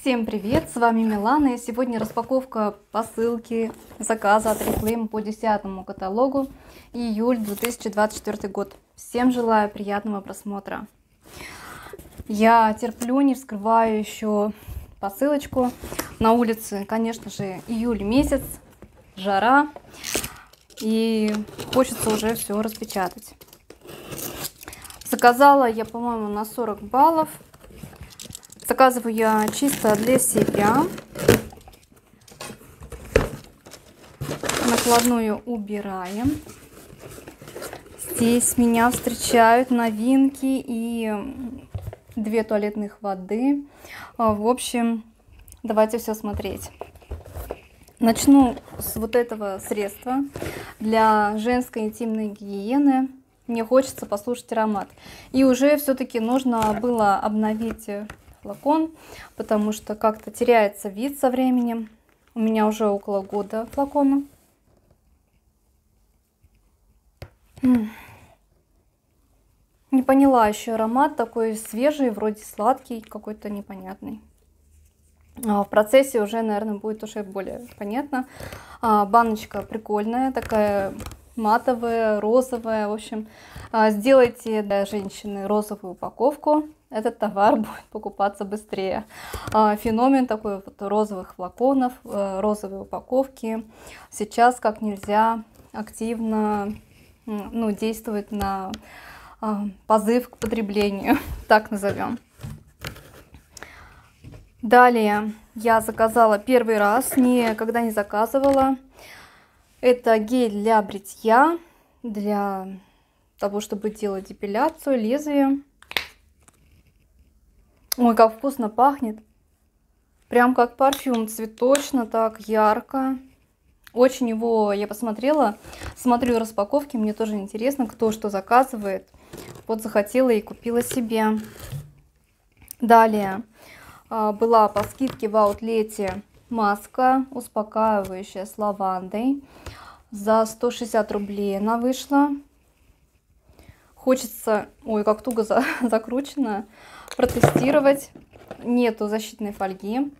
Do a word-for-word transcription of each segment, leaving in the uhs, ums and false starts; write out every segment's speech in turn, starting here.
Всем привет, с вами Милана, и сегодня распаковка посылки заказа от Oriflame по десятому каталогу, июль две тысячи двадцать четвёртый год. Всем желаю приятного просмотра. Я терплю, не вскрываю еще посылочку. На улице, конечно же, июль месяц, жара, и хочется уже все распечатать. Заказала я, по-моему, на сорок баллов. Заказываю я чисто для себя. Накладную убираем. Здесь меня встречают новинки и две туалетных воды. В общем, давайте все смотреть. Начну с вот этого средства для женской интимной гигиены. Мне хочется послушать аромат. И уже все-таки нужно было обновить флакон, потому что как-то теряется вид со временем. У меня уже около года флакона. Не поняла еще аромат, такой свежий, вроде сладкий, какой-то непонятный. В процессе уже, наверное, будет уже более понятно. Баночка прикольная, такая матовая, розовая. В общем, сделайте для женщины розовую упаковку. Этот товар будет покупаться быстрее. Феномен такой вот розовых флаконов, розовой упаковки сейчас как нельзя активно ну, действует на позыв к потреблению, так назовем. Далее я заказала первый раз, никогда не заказывала. Это гель для бритья, для того, чтобы делать депиляцию лезвием. Ой, как вкусно пахнет. Прям как парфюм, цветочно, так ярко. Очень его я посмотрела, смотрю распаковки, мне тоже интересно, кто что заказывает. Вот захотела и купила себе. Далее была по скидке в аутлете маска успокаивающая с лавандой. За сто шестьдесят рублей она вышла. Хочется, ой, как туго за, закручено, протестировать. Нету защитной фольги.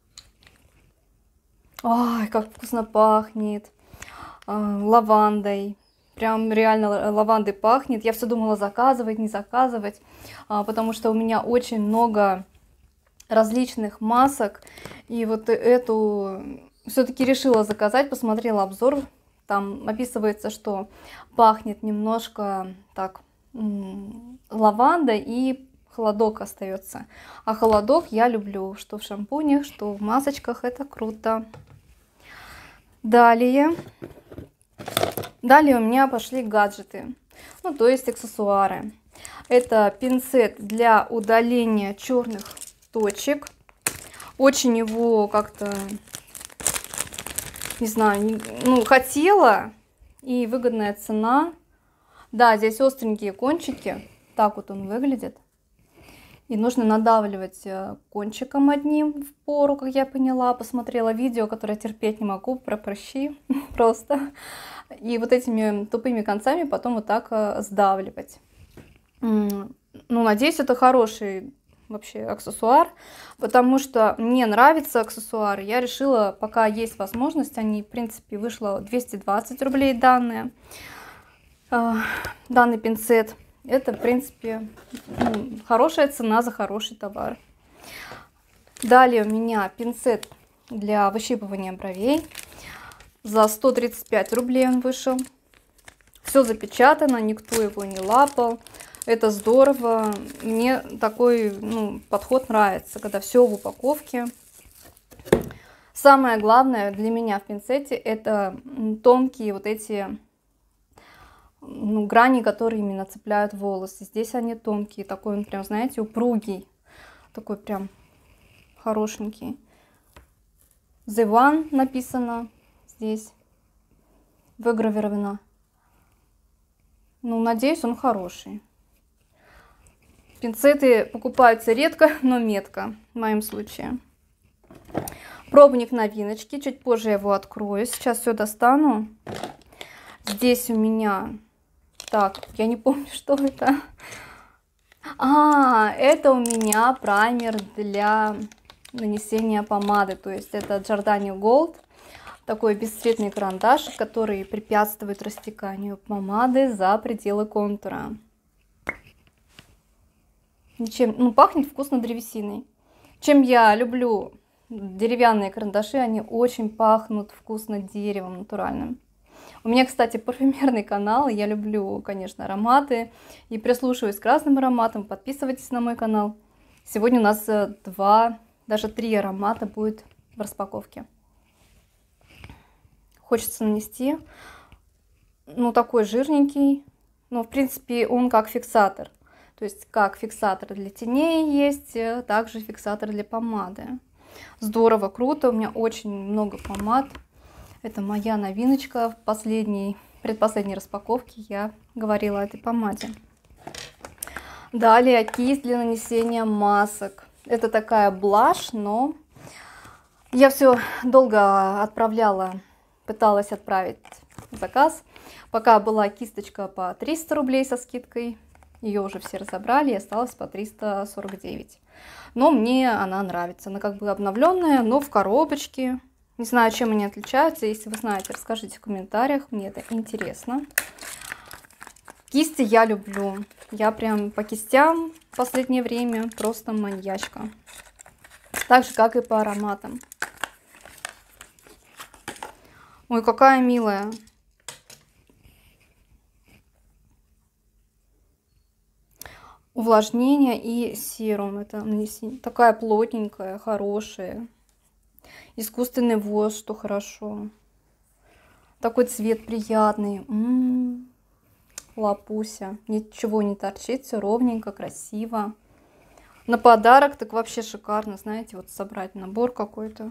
Ой, как вкусно пахнет. Лавандой. Прям реально лавандой пахнет. Я все думала заказывать, не заказывать, потому что у меня очень много различных масок. И вот эту все-таки решила заказать, посмотрела обзор. Там описывается, что пахнет немножко так лаванда и холодок остается. А холодок я люблю, что в шампунях, что в масочках, это круто. Далее. Далее у меня пошли гаджеты, ну то есть аксессуары. Это пинцет для удаления черных точек. Очень его как-то, не знаю, ну хотела, и выгодная цена. Да, здесь остренькие кончики, так вот он выглядит. И нужно надавливать кончиком одним в пору, как я поняла. Посмотрела видео, которое терпеть не могу, про прыщи просто. И вот этими тупыми концами потом вот так сдавливать. Ну, надеюсь, это хороший вообще аксессуар, потому что мне нравятся аксессуары. Я решила, пока есть возможность, они, в принципе, вышло двести двадцать рублей данные, данный пинцет. Это, в принципе, ну, хорошая цена за хороший товар. Далее у меня пинцет для выщипывания бровей. За сто тридцать пять рублей он вышел. Все запечатано, никто его не лапал. Это здорово. Мне такой ну, подход нравится, когда все в упаковке. Самое главное для меня в пинцете это тонкие вот эти ну, грани, которые именно цепляют волосы. Здесь они тонкие, такой он прям, знаете, упругий. Такой прям хорошенький. The One написано здесь, выгравировано. Ну, надеюсь, он хороший. Пинцеты покупаются редко, но метко в моем случае. Пробник новиночки, чуть позже я его открою. Сейчас все достану. Здесь у меня, так, я не помню, что это. А, это у меня праймер для нанесения помады. То есть это Giordani Gold, такой бесцветный карандаш, который препятствует растеканию помады за пределы контура. Ничем, ну, пахнет вкусно древесиной. Чем я люблю деревянные карандаши, они очень пахнут вкусно деревом натуральным. У меня, кстати, парфюмерный канал, и я люблю, конечно, ароматы и прислушиваюсь к разным ароматам. Подписывайтесь на мой канал. Сегодня у нас два, даже три аромата будет в распаковке. Хочется нанести, ну, такой жирненький, но, в принципе, он как фиксатор. То есть, как фиксатор для теней есть, также фиксатор для помады. Здорово, круто, у меня очень много помад. Это моя новиночка в последней, предпоследней распаковке я говорила о этой помаде. Далее кисть для нанесения масок. Это такая блаш, но я все долго отправляла, пыталась отправить заказ. Пока была кисточка по триста рублей со скидкой, ее уже все разобрали, и осталось по триста сорок девять. Но мне она нравится. Она как бы обновленная, но в коробочке. Не знаю, чем они отличаются. Если вы знаете, расскажите в комментариях. Мне это интересно. Кисти я люблю. Я прям по кистям в последнее время просто маньячка. Так же, как и по ароматам. Ой, какая милая. Увлажнение и серум. Это нанесение. Такая плотненькая, хорошая. Искусственный воск, что хорошо. Такой цвет приятный. М-м-м. Лапуся. Ничего не торчит, все ровненько, красиво. На подарок так вообще шикарно, знаете, вот собрать набор какой-то.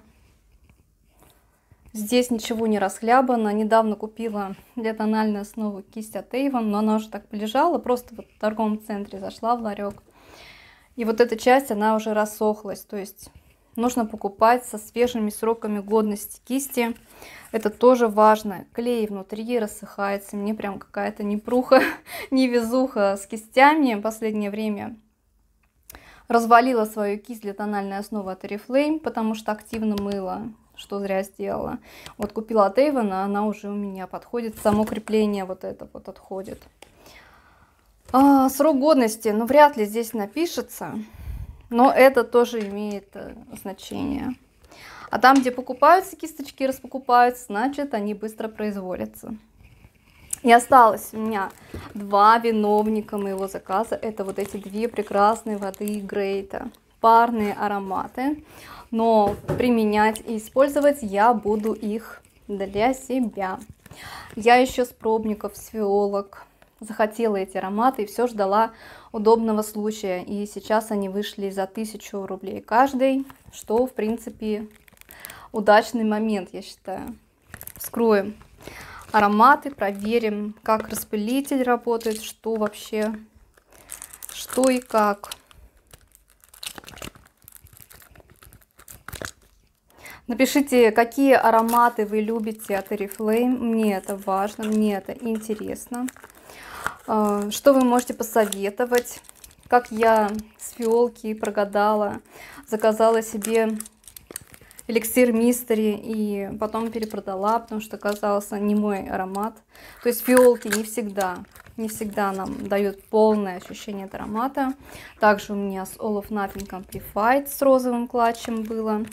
Здесь ничего не расхлябано. Недавно купила для тональной основы кисть от Avon, но она уже так полежала, просто вот в торговом центре зашла в ларек. И вот эта часть, она уже рассохлась, то есть нужно покупать со свежими сроками годности кисти. Это тоже важно. Клей внутри рассыхается. Мне прям какая-то непруха, невезуха с кистями в последнее время. Развалила свою кисть для тональной основы от Oriflame, потому что активно мыла, что зря сделала. Вот купила от Avon, а она уже у меня подходит. Само крепление вот это вот отходит. А, срок годности, ну вряд ли здесь напишется. Но это тоже имеет значение. А там, где покупаются кисточки, распокупаются, значит, они быстро производятся. И осталось у меня два виновника моего заказа. Это вот эти две прекрасные воды Грейта. Парные ароматы. Но применять и использовать я буду их для себя. Я еще с пробников, с фиолок захотела эти ароматы и все ждала удобного случая. И сейчас они вышли за тысячу рублей каждый, что в принципе удачный момент, я считаю. Вскроем ароматы, проверим, как распылитель работает, что вообще, что и как. Напишите, какие ароматы вы любите от Oriflame. Мне это важно, мне это интересно. Что вы можете посоветовать? Как я с фиолки прогадала, заказала себе эликсир Мистери и потом перепродала, потому что оказался не мой аромат. То есть фиолки не всегда, не всегда нам дают полное ощущение от аромата. Также у меня с All of Nothing Amplified с розовым клатчем было.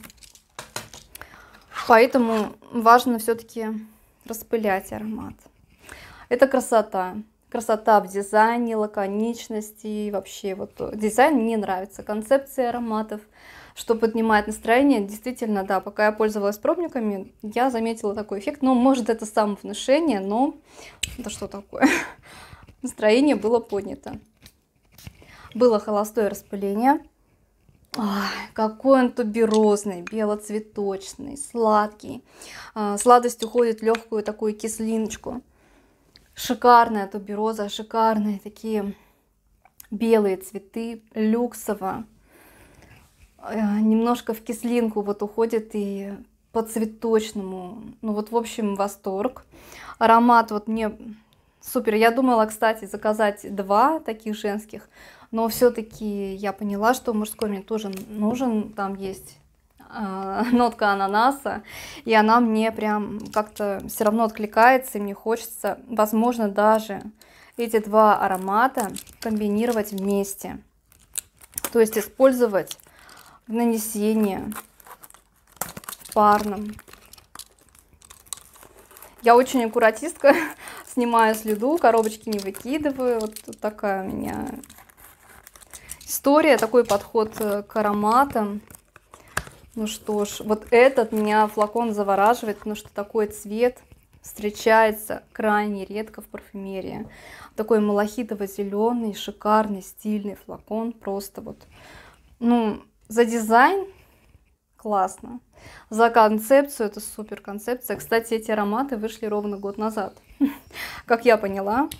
Поэтому важно все-таки распылять аромат. Это красота. Красота в дизайне, лаконичности. Вообще вот дизайн мне нравится. Концепция ароматов, что поднимает настроение. Действительно, да, пока я пользовалась пробниками, я заметила такой эффект. Ну, может, это самовнушение, но это что такое? Настроение было поднято. Было холостое распыление. Ой, какой он туберозный, белоцветочный, сладкий. Сладость уходит в легкую такую кислиночку. Шикарная тубероза, шикарные такие белые цветы, люксово. Немножко в кислинку вот уходит и по цветочному. Ну вот, в общем, восторг. Аромат вот мне супер. Я думала, кстати, заказать два таких женских, но все-таки я поняла, что мужской мне тоже нужен. Там есть э, нотка ананаса, и она мне прям как-то все равно откликается, и мне хочется, возможно, даже эти два аромата комбинировать вместе. То есть использовать в нанесении парном. Я очень аккуратистка, снимаю следу, коробочки не выкидываю. Вот такая у меня история, такой подход к ароматам. Ну что ж, вот этот меня флакон завораживает, потому что такой цвет встречается крайне редко в парфюмерии. Такой малахитово-зеленый, шикарный, стильный флакон. Просто вот, ну, за дизайн классно. За концепцию это супер концепция. Кстати, эти ароматы вышли ровно год назад. Как я поняла.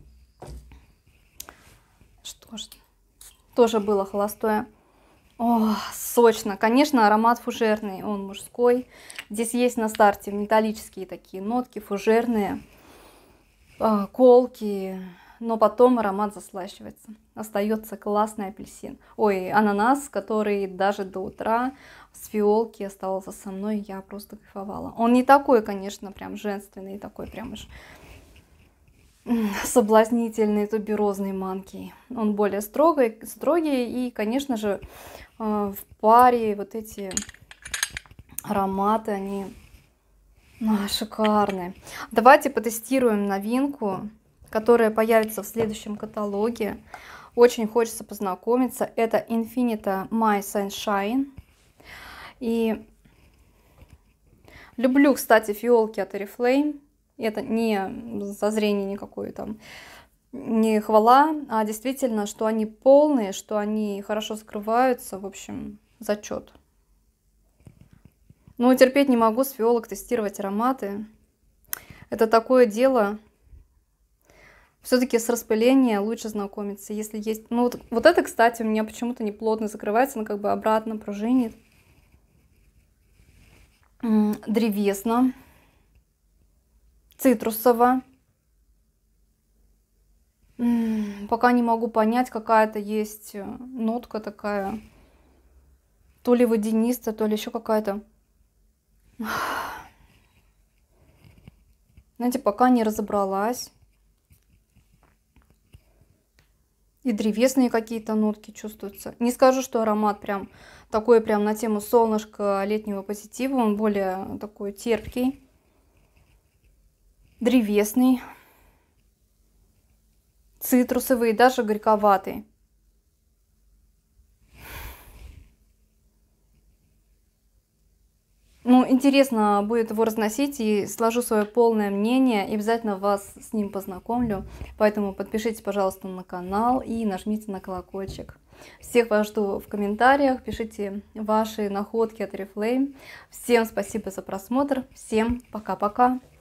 Что ж, тоже было холостое. О, сочно. Конечно, аромат фужерный, он мужской. Здесь есть на старте металлические такие нотки, фужерные, колкие, но потом аромат заслащивается. Остается классный апельсин. Ой, ананас, который даже до утра с фиолки оставался со мной, я просто кайфовала. Он не такой, конечно, прям женственный, такой прям уж соблазнительный, туберозный, манкий. Он более строгий, строгий, и, конечно же, в паре вот эти ароматы, они а, шикарные. Давайте потестируем новинку, которая появится в следующем каталоге. Очень хочется познакомиться. Это Infinita My Sunshine. И люблю, кстати, фиолки от Oriflame. Это не зазрение никакое там, не хвала, а действительно, что они полные, что они хорошо скрываются. В общем, зачет. Ну, терпеть не могу с фиолок тестировать ароматы. Это такое дело. Все-таки с распыления лучше знакомиться, если есть. Ну, вот, вот это, кстати, у меня почему-то не плотно закрывается, но как бы обратно пружинит. Древесно. Цитрусово. Пока не могу понять, какая-то есть нотка такая. То ли водянистая, то ли еще какая-то. Знаете, пока не разобралась. И древесные какие-то нотки чувствуются. Не скажу, что аромат прям такой прям на тему солнышка, летнего позитива. Он более такой терпкий. Древесный. Цитрусовый, даже горьковатый. Ну, интересно будет его разносить, и сложу свое полное мнение, и обязательно вас с ним познакомлю. Поэтому подпишитесь, пожалуйста, на канал и нажмите на колокольчик. Всех вас жду в комментариях, пишите ваши находки от Oriflame. Всем спасибо за просмотр, всем пока-пока.